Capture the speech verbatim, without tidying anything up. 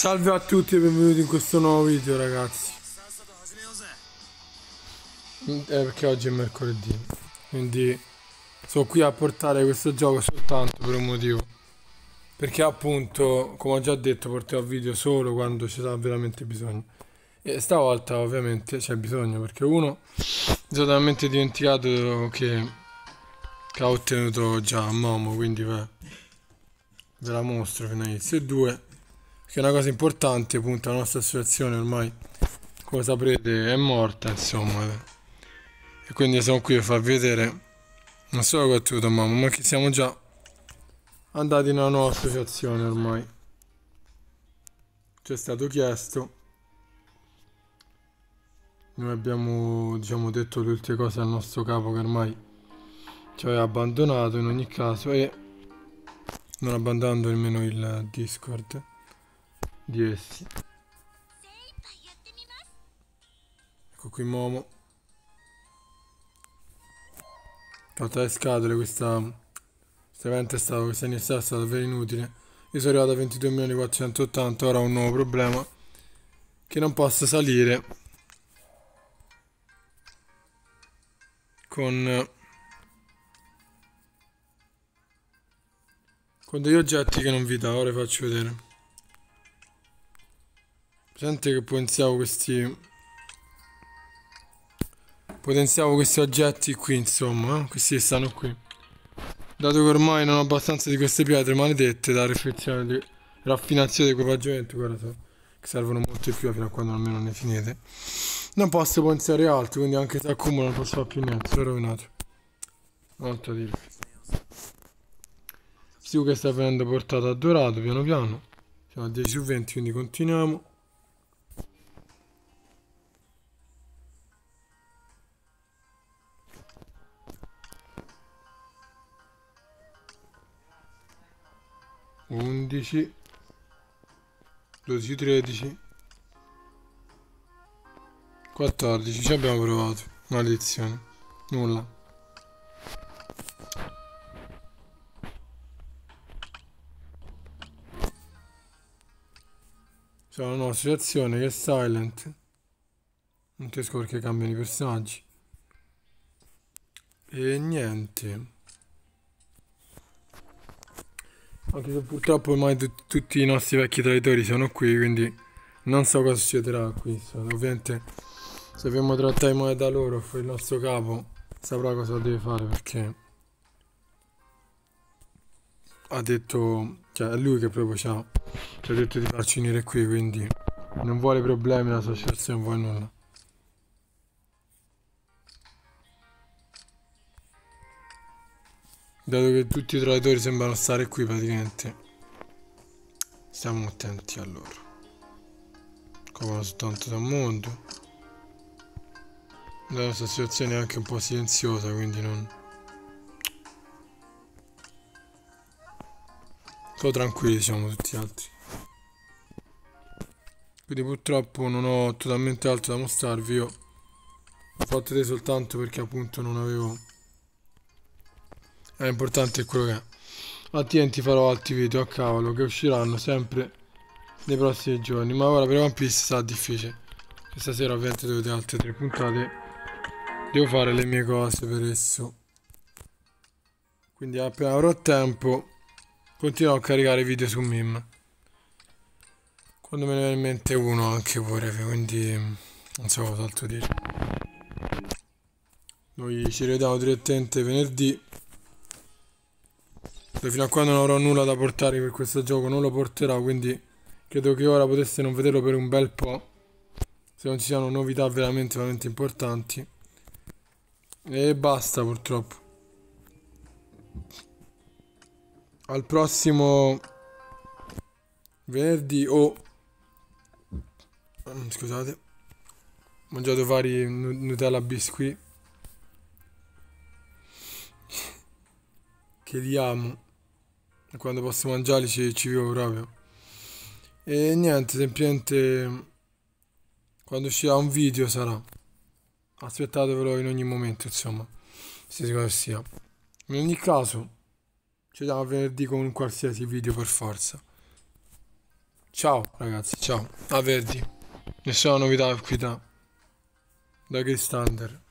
Salve a tutti e benvenuti in questo nuovo video, ragazzi. Eh, perché oggi è mercoledì, quindi sono qui a portare questo gioco soltanto per un motivo. Perché appunto, come ho già detto, porterò video solo quando ci sarà veramente bisogno. E stavolta ovviamente c'è bisogno, perché uno, mi sono talmente dimenticato che, che ha ottenuto già a Momo, quindi beh, ve la mostro fino a inizio. E due, che è una cosa importante, appunto, la nostra associazione ormai, come saprete, è morta, insomma. E quindi sono qui per farvi vedere non solo che ho ottenuto a Momo, ma che siamo già andati in una nuova associazione ormai. Ci è stato chiesto, noi abbiamo, diciamo, detto le ultime cose al nostro capo che ormai ci aveva abbandonato in ogni caso, e non abbandonando nemmeno il Discord di essi. Ecco qui Momo. Fatta le scatole, questa, questo evento è stato, questa iniziativa è stata davvero inutile. Io sono arrivato a ventidue milioni quattrocentottanta, ora ho un nuovo problema, che non posso salire con, con degli oggetti che non vi dà. Ora vi faccio vedere. Sente che potenziavo questi potenziavo questi oggetti qui, insomma, eh? Questi stanno qui. Dato che ormai non ho abbastanza di queste pietre maledette da riflessione di raffinazione di equipaggiamento, guarda, so, che servono molto di più fino a quando almeno ne finite, non posso potenziare altro, quindi anche se accumulo non posso fare più niente, sono rovinato. Molto a dire. Stico che sta venendo portato a dorato piano piano. Siamo a dieci su venti, quindi continuiamo. undici, dodici, tredici, quattordici, ci abbiamo provato. Maledizione. Nulla. C'è una nuova associazione che è Silent. Non ti scordo che cambiano i personaggi. E niente. Anche se purtroppo ormai tutti i nostri vecchi traditori sono qui, quindi non so cosa succederà qui. Ovviamente se abbiamo trattato i moneta loro, il nostro capo saprà cosa deve fare, perché ha detto, cioè è lui che proprio ci ha, ci ha detto di farci venire qui, quindi non vuole problemi, l'associazione non vuole nulla. Dato che tutti i traditori sembrano stare qui praticamente, stiamo attenti a loro. Coprono soltanto dal mondo. La nostra situazione è anche un po' silenziosa, quindi non... sono tranquilli, diciamo, tutti gli altri. Quindi purtroppo non ho totalmente altro da mostrarvi. Io ho fatto vedere soltanto perché appunto non avevo... È importante quello che è. Altrimenti farò altri video a cavolo che usciranno sempre nei prossimi giorni. Ma ora per One Piece sarà difficile. Questa sera ovviamente devo vedere altre tre puntate. Devo fare le mie cose per esso. Quindi appena avrò tempo continuerò a caricare video su Mim. Quando me ne viene in mente uno anche pure, quindi non so cos'altro dire. Noi ci rivediamo direttamente venerdì. E fino a quando non avrò nulla da portare per questo gioco non lo porterò, quindi credo che ora poteste non vederlo per un bel po', se non ci siano novità veramente veramente importanti. E basta, purtroppo. Al prossimo venerdì o... scusate, ho mangiato vari Nutella biscuit che li amo, e quando posso mangiarli ci, ci vivo proprio. E niente, semplicemente quando uscirà un video sarà, aspettatevelo in ogni momento, insomma, se cosa sia. In ogni caso ci vediamo venerdì con un qualsiasi video per forza. Ciao ragazzi, ciao. A Verdi. Nessuna novità qui da, da Cristander.